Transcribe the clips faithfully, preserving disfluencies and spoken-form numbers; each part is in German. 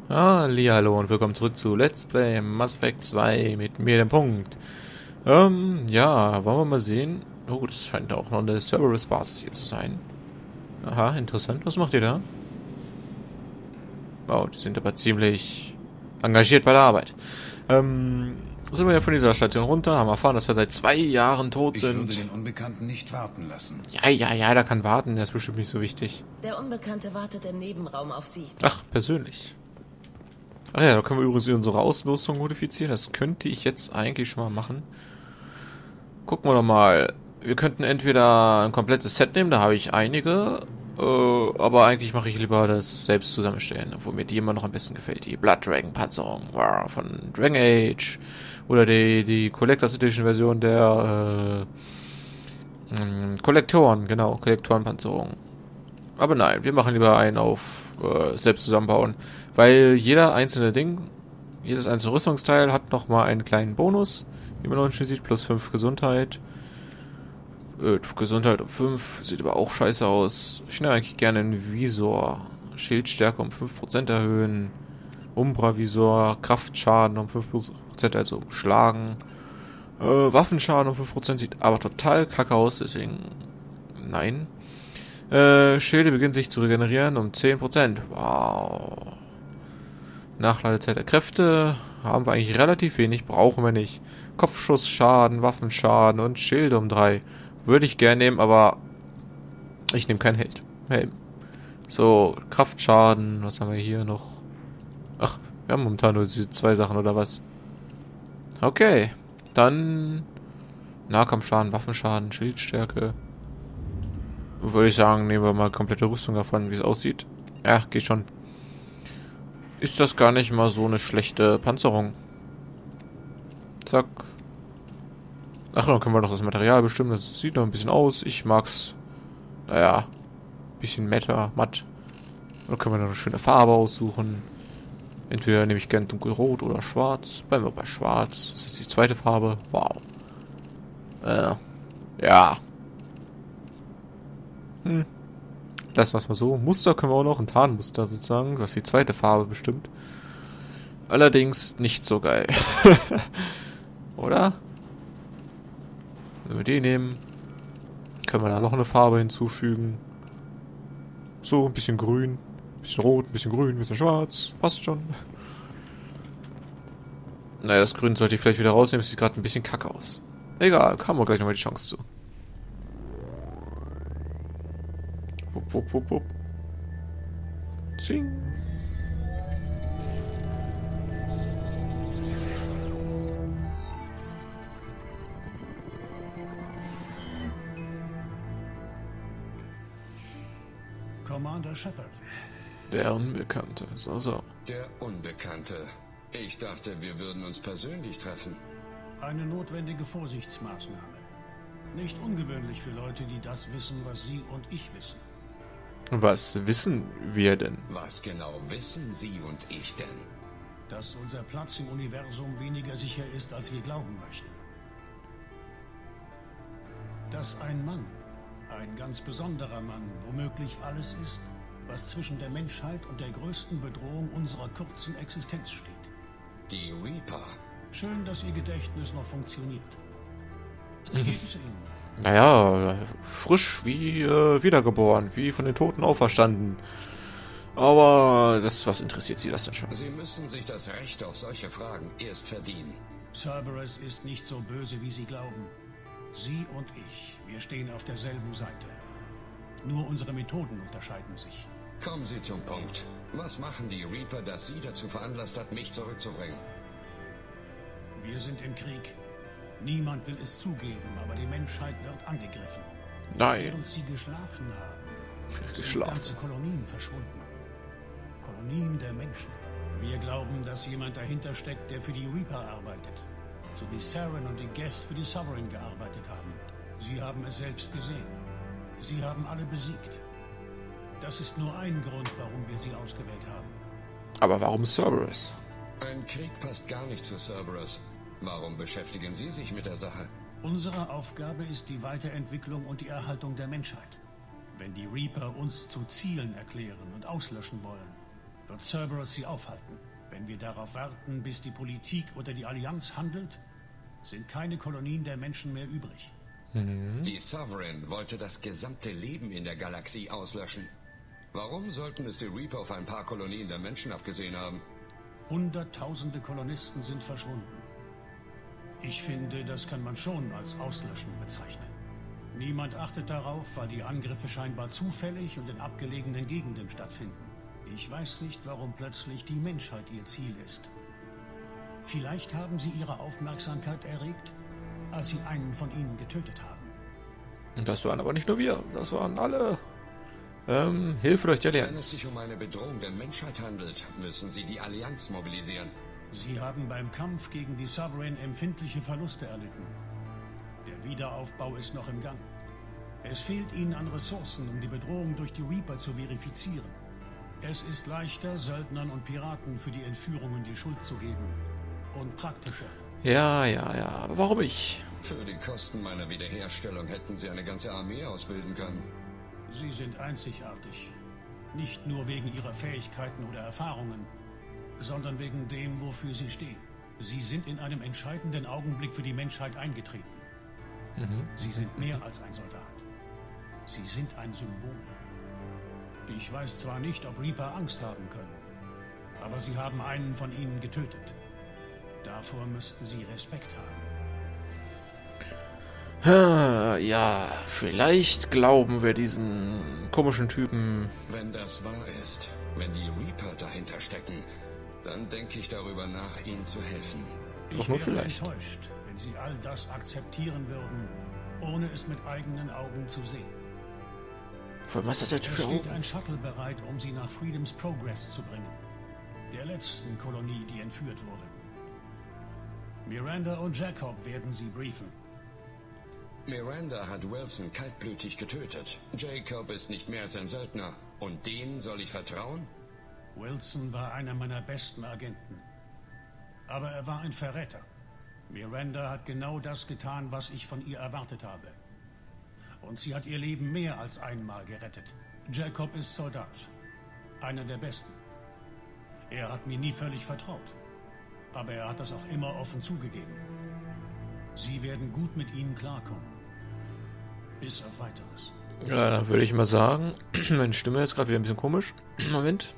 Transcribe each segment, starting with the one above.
Hallihallo und willkommen zurück zu Let's Play Mass Effect zwei mit mir, dem Punkt. Ähm, ja, wollen wir mal sehen. Oh, das scheint auch noch eine Cerberus-Basis hier zu sein. Aha, interessant. Was macht ihr da? Wow, die sind aber ziemlich engagiert bei der Arbeit. Ähm, sind wir ja von dieser Station runter, haben erfahren, dass wir seit zwei Jahren tot sind. Ich würde den Unbekannten nicht warten lassen. Ja, ja, ja, der kann warten, der ist bestimmt nicht so wichtig. Der Unbekannte wartet im Nebenraum auf Sie. Ach, persönlich. Ach ja, da können wir übrigens unsere Ausrüstung modifizieren. Das könnte ich jetzt eigentlich schon mal machen. Gucken wir doch mal. Wir könnten entweder ein komplettes Set nehmen, da habe ich einige. Äh, aber eigentlich mache ich lieber das selbst zusammenstellen, obwohl mir die immer noch am besten gefällt. Die Blood Dragon Panzerung wow, von Dragon Age. Oder die, die Collectors Edition Version der äh, Kollektoren, genau, Kollektorenpanzerung. Aber nein, wir machen lieber einen auf äh, selbst zusammenbauen. Weil jeder einzelne Ding, jedes einzelne Rüstungsteil hat nochmal einen kleinen Bonus, wie man unten sieht, plus fünf Gesundheit. Äh, Gesundheit um fünf, sieht aber auch scheiße aus. Ich nehme eigentlich gerne einen Visor. Schildstärke um fünf Prozent erhöhen. Umbra-Visor, Kraftschaden um fünf Prozent, also schlagen. Äh, Waffenschaden um fünf Prozent sieht aber total kacke aus, deswegen nein. Äh, Schilde beginnen sich zu regenerieren um zehn Prozent. Wow. Nachladezeit der Kräfte haben wir eigentlich relativ wenig, brauchen wir nicht. Kopfschussschaden, Waffenschaden und Schilde um drei. Würde ich gerne nehmen, aber ich nehme keinen Held. Helm. So, Kraftschaden, was haben wir hier noch? Ach, wir haben momentan nur diese zwei Sachen, oder was? Okay, dann Nahkampfschaden, Waffenschaden, Schildstärke. Würde ich sagen, nehmen wir mal komplette Rüstung davon, wie es aussieht. Ja, geht schon. Ist das gar nicht mal so eine schlechte Panzerung. Zack. Ach, dann können wir noch das Material bestimmen. Das sieht noch ein bisschen aus. Ich mag's. Naja. Bisschen matter, matt. Dann können wir noch eine schöne Farbe aussuchen. Entweder nehme ich gern dunkelrot oder schwarz. Bleiben wir bei schwarz. Das ist die zweite Farbe. Wow. Äh. Ja. Hm. Lassen wir es mal so. Muster können wir auch noch. Ein Tarnmuster sozusagen. Das ist die zweite Farbe bestimmt. Allerdings nicht so geil. Oder? Wenn wir die nehmen, können wir da noch eine Farbe hinzufügen. So, ein bisschen grün, ein bisschen rot, ein bisschen grün, ein bisschen schwarz. Passt schon. Naja, das Grün sollte ich vielleicht wieder rausnehmen. Es sieht gerade ein bisschen kacke aus. Egal, haben wir gleich nochmal die Chance zu. Wupp, wupp, wupp, wupp. Zing. Commander Shepard. Der Unbekannte, so, so. Der Unbekannte. Ich dachte, wir würden uns persönlich treffen. Eine notwendige Vorsichtsmaßnahme. Nicht ungewöhnlich für Leute, die das wissen, was Sie und ich wissen. Was wissen wir denn? Was genau wissen Sie und ich denn? Dass unser Platz im Universum weniger sicher ist, als wir glauben möchten. Dass ein Mann, ein ganz besonderer Mann, womöglich alles ist, was zwischen der Menschheit und der größten Bedrohung unserer kurzen Existenz steht. Die Reaper. Schön, dass Ihr Gedächtnis noch funktioniert. Wie geht es Ihnen? Naja, frisch wie äh, wiedergeboren, wie von den Toten auferstanden. Aber das, was interessiert Sie das denn schon? Sie müssen sich das Recht auf solche Fragen erst verdienen. Cerberus ist nicht so böse, wie Sie glauben. Sie und ich, wir stehen auf derselben Seite. Nur unsere Methoden unterscheiden sich. Kommen Sie zum Punkt. Was machen die Reaper, das Sie dazu veranlasst hat, mich zurückzubringen? Wir sind im Krieg. Niemand will es zugeben, aber die Menschheit wird angegriffen. Nein. Während sie geschlafen haben, Geschlafen. sind ganze Kolonien verschwunden. Kolonien der Menschen. Wir glauben, dass jemand dahinter steckt, der für die Reaper arbeitet. So wie Saren und die Geth für die Sovereign gearbeitet haben. Sie haben es selbst gesehen. Sie haben alle besiegt. Das ist nur ein Grund, warum wir sie ausgewählt haben. Aber warum Cerberus? Ein Krieg passt gar nicht zu Cerberus. Warum beschäftigen Sie sich mit der Sache? Unsere Aufgabe ist die Weiterentwicklung und die Erhaltung der Menschheit. Wenn die Reaper uns zu Zielen erklären und auslöschen wollen, Wird Cerberus sie aufhalten? Wenn wir darauf warten, bis die Politik oder die Allianz handelt, sind keine Kolonien der Menschen mehr übrig. Mhm. Die Sovereign wollte das gesamte Leben in der Galaxie auslöschen. Warum sollten es die Reaper auf ein paar Kolonien der Menschen abgesehen haben? Hunderttausende Kolonisten sind verschwunden. Ich finde, das kann man schon als Auslöschen bezeichnen. Niemand achtet darauf, weil die Angriffe scheinbar zufällig und in abgelegenen Gegenden stattfinden. Ich weiß nicht, warum plötzlich die Menschheit ihr Ziel ist. Vielleicht haben sie ihre Aufmerksamkeit erregt, als sie einen von ihnen getötet haben. Das waren aber nicht nur wir, das waren alle. Ähm, Hilfe durch die Allianz. Wenn es sich um eine Bedrohung der Menschheit handelt, müssen sie die Allianz mobilisieren. Sie haben beim Kampf gegen die Sovereign empfindliche Verluste erlitten. Der Wiederaufbau ist noch im Gang. Es fehlt ihnen an Ressourcen, um die Bedrohung durch die Reaper zu verifizieren. Es ist leichter, Söldnern und Piraten für die Entführungen die Schuld zu geben. Und praktischer. Ja, ja, ja. Aber warum ich? Für die Kosten meiner Wiederherstellung hätten sie eine ganze Armee ausbilden können. Sie sind einzigartig. Nicht nur wegen ihrer Fähigkeiten oder Erfahrungen, sondern wegen dem, wofür sie stehen. Sie sind in einem entscheidenden Augenblick für die Menschheit eingetreten. Mhm. Sie sind mehr als ein Soldat. Sie sind ein Symbol. Ich weiß zwar nicht, ob Reaper Angst haben können, aber sie haben einen von ihnen getötet. Davor müssten sie Respekt haben. Ja, vielleicht glauben wir diesen komischen Typen. Wenn das wahr ist, wenn die Reaper dahinter stecken, dann denke ich darüber nach, ihnen zu helfen. Doch nur vielleicht. Ich wäre enttäuscht, wenn sie all das akzeptieren würden, ohne es mit eigenen Augen zu sehen. Vor allem, was hat der Typ Es da steht oben? ein Shuttle bereit, um sie nach Freedom's Progress zu bringen. Der letzten Kolonie, die entführt wurde. Miranda und Jacob werden sie briefen. Miranda hat Wilson kaltblütig getötet. Jacob ist nicht mehr als ein Söldner. Und dem soll ich vertrauen? Wilson war einer meiner besten Agenten. Aber er war ein Verräter. Miranda hat genau das getan, was ich von ihr erwartet habe. Und sie hat ihr Leben mehr als einmal gerettet. Jacob ist Soldat. Einer der Besten. Er hat mir nie völlig vertraut. Aber er hat das auch immer offen zugegeben. Sie werden gut mit ihnen klarkommen. Bis auf Weiteres. Ja, dann würde ich mal sagen, meine Stimme ist gerade wieder ein bisschen komisch. Moment.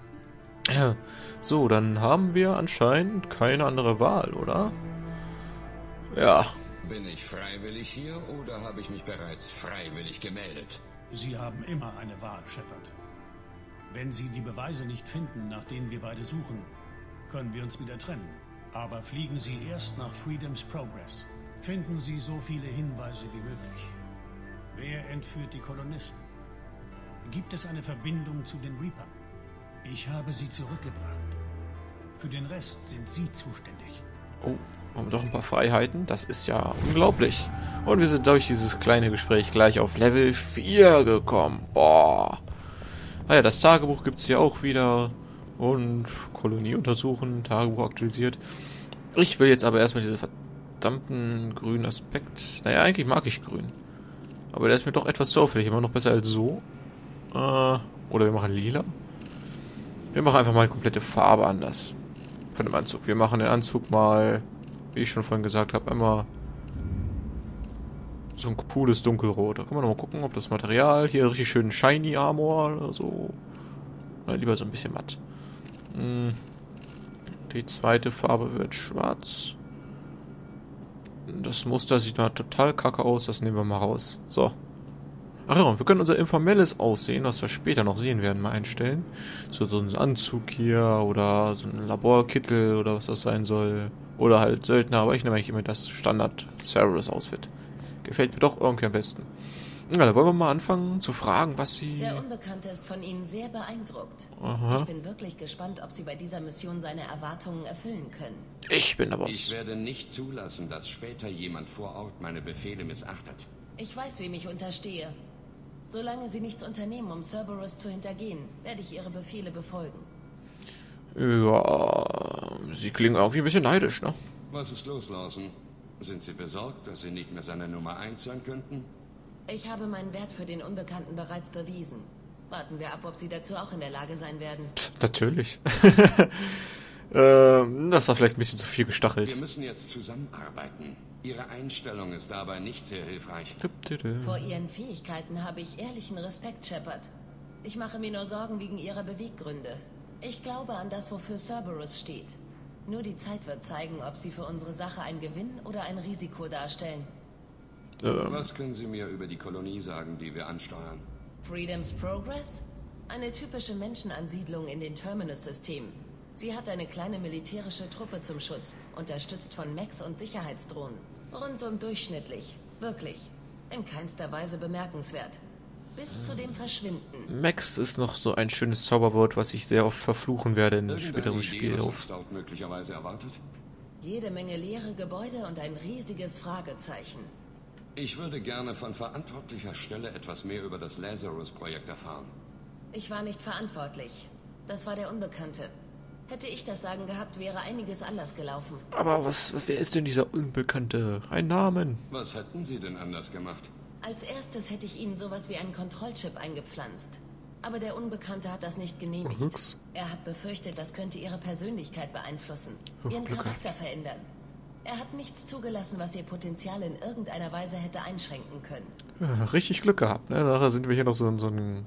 So, dann haben wir anscheinend keine andere Wahl, oder? Ja. Bin ich freiwillig hier oder habe ich mich bereits freiwillig gemeldet? Sie haben immer eine Wahl, Shepard. Wenn Sie die Beweise nicht finden, nach denen wir beide suchen, können wir uns wieder trennen. Aber fliegen Sie erst nach Freedom's Progress. Finden Sie so viele Hinweise wie möglich. Wer entführt die Kolonisten? Gibt es eine Verbindung zu den Reapern? Ich habe sie zurückgebracht. Für den Rest sind Sie zuständig. Oh, haben wir doch ein paar Freiheiten. Das ist ja unglaublich. Und wir sind durch dieses kleine Gespräch gleich auf Level vier gekommen. Boah. Ah ja, das Tagebuch gibt es hier auch wieder. Und Kolonie untersuchen, Tagebuch aktualisiert. Ich will jetzt aber erstmal diese verdammten grünen Aspekt. Naja, eigentlich mag ich grün. Aber der ist mir doch etwas zu auffällig. Immer noch besser als so. Äh, oder wir machen lila. Wir machen einfach mal eine komplette Farbe anders. Von dem Anzug. Wir machen den Anzug mal, wie ich schon vorhin gesagt habe, einmal so ein cooles Dunkelrot. Da können wir nochmal gucken, ob das Material hier richtig schön shiny Armor oder so. Oder lieber so ein bisschen matt. Die zweite Farbe wird schwarz. Das Muster sieht mal total kacke aus, das nehmen wir mal raus. So. Ach ja, wir können unser informelles Aussehen, was wir später noch sehen werden, mal einstellen. So, so ein Anzug hier oder so ein Laborkittel oder was das sein soll. Oder halt Söldner, aber ich nehme eigentlich immer das Standard-Cerberus-Outfit. Gefällt mir doch irgendwie am besten. Ja, da wollen wir mal anfangen zu fragen, was sie... Der Unbekannte ist von Ihnen sehr beeindruckt. Aha. Ich bin wirklich gespannt, ob Sie bei dieser Mission seine Erwartungen erfüllen können. Ich bin der Boss. Ich werde nicht zulassen, dass später jemand vor Ort meine Befehle missachtet. Ich weiß, wem ich unterstehe. Solange Sie nichts unternehmen, um Cerberus zu hintergehen, werde ich Ihre Befehle befolgen. Ja, sie klingen irgendwie ein bisschen neidisch, ne? Was ist los, Lawson? Sind Sie besorgt, dass Sie nicht mehr seine Nummer eins sein könnten? Ich habe meinen Wert für den Unbekannten bereits bewiesen. Warten wir ab, ob sie dazu auch in der Lage sein werden. Psst, natürlich. ähm, das war vielleicht ein bisschen zu viel gestachelt. Wir müssen jetzt zusammenarbeiten. Ihre Einstellung ist dabei nicht sehr hilfreich. Vor Ihren Fähigkeiten habe ich ehrlichen Respekt, Shepard. Ich mache mir nur Sorgen wegen Ihrer Beweggründe. Ich glaube an das, wofür Cerberus steht. Nur die Zeit wird zeigen, ob Sie für unsere Sache ein Gewinn oder ein Risiko darstellen. Ähm. Was können Sie mir über die Kolonie sagen, die wir ansteuern? Freedom's Progress? Eine typische Menschenansiedlung in den Terminus-Systemen. Sie hat eine kleine militärische Truppe zum Schutz, unterstützt von Mechs und Sicherheitsdrohnen. Rundum durchschnittlich. Wirklich. In keinster Weise bemerkenswert. Bis zu dem Verschwinden. Max ist noch so ein schönes Zauberwort, was ich sehr oft verfluchen werde in Irgendeine späterem Idee, Spiel. was uns dort möglicherweise erwartet? Jede Menge leere Gebäude und ein riesiges Fragezeichen. Ich würde gerne von verantwortlicher Stelle etwas mehr über das Lazarus-Projekt erfahren. Ich war nicht verantwortlich. Das war der Unbekannte. Hätte ich das Sagen gehabt, wäre einiges anders gelaufen. Aber was, was, wer ist denn dieser Unbekannte? Ein Namen. Was hätten Sie denn anders gemacht? Als erstes hätte ich Ihnen sowas wie einen Kontrollchip eingepflanzt. Aber der Unbekannte hat das nicht genehmigt. Nix. Er hat befürchtet, das könnte Ihre Persönlichkeit beeinflussen, Oh, Ihren Glück Charakter verändern. Er hat nichts zugelassen, was Ihr Potenzial in irgendeiner Weise hätte einschränken können. Ja, richtig Glück gehabt, ne? Nachher sind wir hier noch so, so ein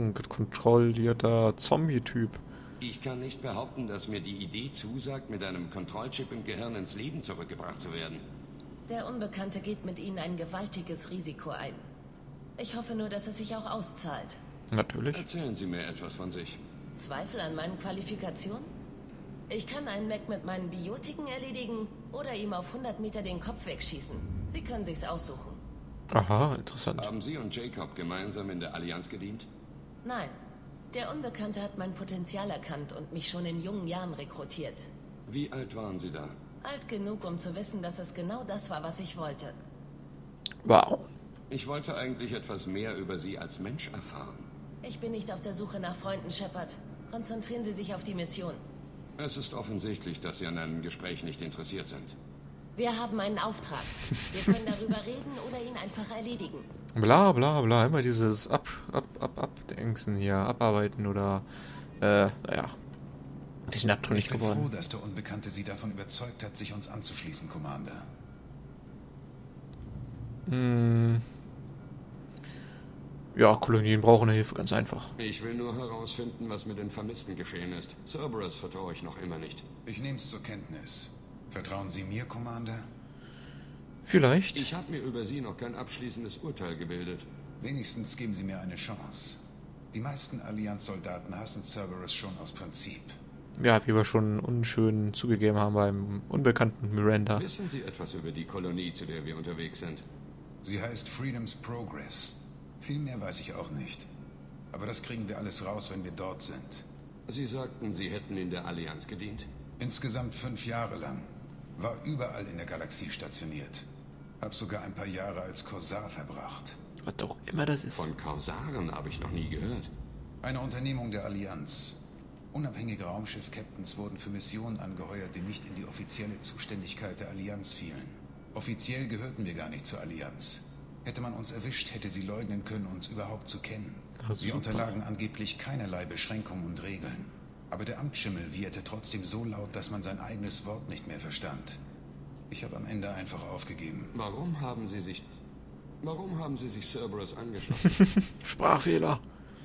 gedankenkontrollierter Zombie-Typ. Ich kann nicht behaupten, dass mir die Idee zusagt, mit einem Kontrollchip im Gehirn ins Leben zurückgebracht zu werden. Der Unbekannte geht mit Ihnen ein gewaltiges Risiko ein. Ich hoffe nur, dass es sich auch auszahlt. Natürlich. Erzählen Sie mir etwas von sich. Zweifel an meinen Qualifikationen? Ich kann einen Mech mit meinen Biotiken erledigen oder ihm auf hundert Meter den Kopf wegschießen. Sie können sich's aussuchen. Aha, interessant. Haben Sie und Jacob gemeinsam in der Allianz gedient? Nein, der Unbekannte hat mein Potenzial erkannt und mich schon in jungen Jahren rekrutiert. Wie alt waren Sie da? Alt genug, um zu wissen, dass es genau das war, was ich wollte. Wow. Ich wollte eigentlich etwas mehr über Sie als Mensch erfahren. Ich bin nicht auf der Suche nach Freunden, Shepard. Konzentrieren Sie sich auf die Mission. Es ist offensichtlich, dass Sie an einem Gespräch nicht interessiert sind. Wir haben einen Auftrag. Wir können darüber reden oder ihn einfach erledigen. Bla bla bla, immer dieses Ab, ab, ab, Abdenksen hier, abarbeiten oder, äh, naja. Die sind abtrünnig Ich bin geworden. froh, dass der Unbekannte Sie davon überzeugt hat, sich uns anzuschließen, Commander. Hm. Ja, Kolonien brauchen Hilfe, ganz einfach. Ich will nur herausfinden, was mit den Vermissten geschehen ist. Cerberus vertraue ich noch immer nicht. Ich nehme es zur Kenntnis. Vertrauen Sie mir, Commander? Vielleicht. Ich habe mir über Sie noch kein abschließendes Urteil gebildet. Wenigstens geben Sie mir eine Chance. Die meisten Allianz-Soldaten hassen Cerberus schon aus Prinzip. Ja, wie wir schon unschön zugegeben haben beim unbekannten Miranda. Wissen Sie etwas über die Kolonie, zu der wir unterwegs sind? Sie heißt Freedom's Progress. Viel mehr weiß ich auch nicht. Aber das kriegen wir alles raus, wenn wir dort sind. Sie sagten, Sie hätten in der Allianz gedient? Insgesamt fünf Jahre lang. War überall in der Galaxie stationiert. Hab sogar ein paar Jahre als Korsar verbracht. Was auch immer das ist. Von Korsaren habe ich noch nie gehört. Eine Unternehmung der Allianz. Unabhängige Raumschiff-Captains wurden für Missionen angeheuert, die nicht in die offizielle Zuständigkeit der Allianz fielen. Offiziell gehörten wir gar nicht zur Allianz. Hätte man uns erwischt, hätte sie leugnen können, uns überhaupt zu kennen. Ja, Wir super. unterlagen angeblich keinerlei Beschränkungen und Regeln. Aber der Amtsschimmel wieherte trotzdem so laut, dass man sein eigenes Wort nicht mehr verstand. Ich habe am Ende einfach aufgegeben. Warum haben Sie sich... Warum haben Sie sich Cerberus angeschlossen? Sprachfehler.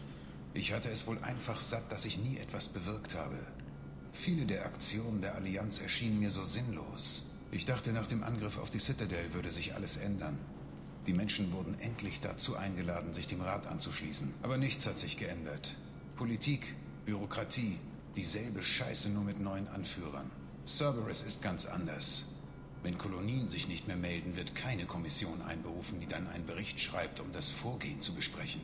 Ich hatte es wohl einfach satt, dass ich nie etwas bewirkt habe. Viele der Aktionen der Allianz erschienen mir so sinnlos. Ich dachte, nach dem Angriff auf die Citadel würde sich alles ändern. Die Menschen wurden endlich dazu eingeladen, sich dem Rat anzuschließen. Aber nichts hat sich geändert. Politik, Bürokratie, dieselbe Scheiße, nur mit neuen Anführern. Cerberus ist ganz anders. Wenn Kolonien sich nicht mehr melden, wird keine Kommission einberufen, die dann einen Bericht schreibt, um das Vorgehen zu besprechen.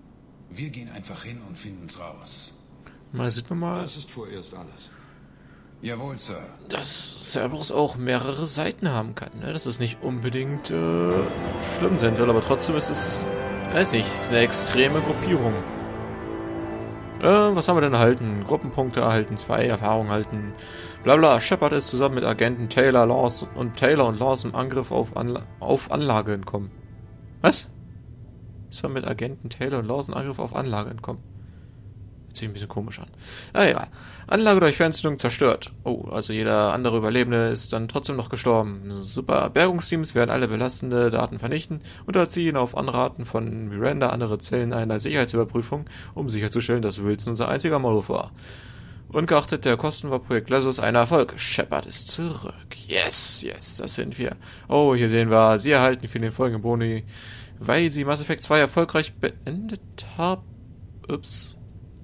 Wir gehen einfach hin und finden's raus. Mal sieht man mal, Das ist vorerst alles. Jawohl, Sir. dass Cerberus auch mehrere Seiten haben kann. Ne? Dass es nicht unbedingt äh, schlimm sein soll, aber trotzdem ist es, weiß nicht, eine extreme Gruppierung. Äh, was haben wir denn erhalten? Gruppenpunkte erhalten, zwei Erfahrungen erhalten. Blabla, Shepard ist zusammen mit Agenten Taylor, Laws und Taylor und Laws im Angriff auf, Anla auf Anlage entkommen. Was? Ist er mit Agenten Taylor und Laws im Angriff auf Anlage entkommen? Hört sich ein bisschen komisch an. Naja, Anlage durch Fernzündung zerstört. Oh, also jeder andere Überlebende ist dann trotzdem noch gestorben. Super. Bergungsteams werden alle belastende Daten vernichten und erziehen auf Anraten von Miranda andere Zellen einer Sicherheitsüberprüfung, um sicherzustellen, dass Wilson unser einziger Maulwurf war. Ungeachtet der Kosten war Projekt Glasus ein Erfolg. Shepard ist zurück. Yes, yes, das sind wir. Oh, hier sehen wir, sie erhalten für den folgenden Boni, weil sie Mass Effect zwei erfolgreich beendet haben. Ups.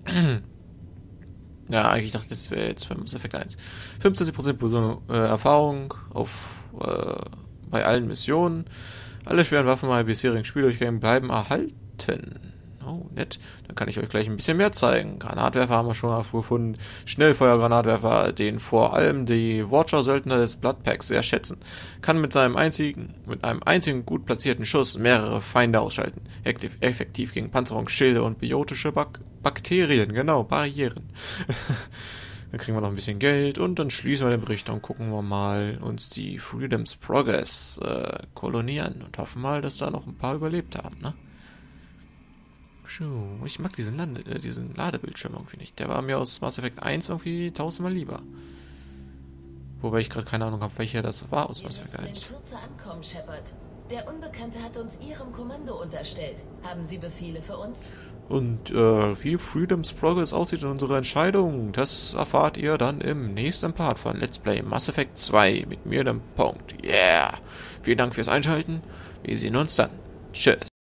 Ja, eigentlich dachte ich, das wäre jetzt für Mass Effect eins. fünfzig Prozent Person, äh, Erfahrung auf äh, bei allen Missionen. Alle schweren Waffen meiner bisherigen Spieldurchgänge bleiben erhalten. Oh, nett. Dann kann ich euch gleich ein bisschen mehr zeigen. Granatwerfer haben wir schon gefunden. Schnellfeuergranatwerfer, den vor allem die Watcher-Söldner des Bloodpacks sehr schätzen. Kann mit seinem einzigen, mit einem einzigen gut platzierten Schuss mehrere Feinde ausschalten. Effektiv, effektiv gegen Panzerung, Schilde und biotische Bak- Bakterien. Genau, Barrieren. Dann kriegen wir noch ein bisschen Geld und dann schließen wir den Bericht und gucken wir mal uns die Freedom's Progress äh, Kolonie an und hoffen mal, dass da noch ein paar überlebt haben, ne? Ich mag diesen, Lande, äh, diesen Ladebildschirm irgendwie nicht. Der war mir aus Mass Effect eins irgendwie tausendmal lieber. Wobei ich gerade keine Ahnung habe, welcher das war aus Mass Effect eins. In Kürze ankommen, Shepard. Der Unbekannte hat uns Ihrem Kommando unterstellt. Haben Sie Befehle für uns? Und äh, wie Freedom's Progress aussieht in unserer Entscheidung, das erfahrt ihr dann im nächsten Part von Let's Play Mass Effect zwei mit mir, dem Punkt. Yeah! Vielen Dank fürs Einschalten. Wir sehen uns dann. Tschüss.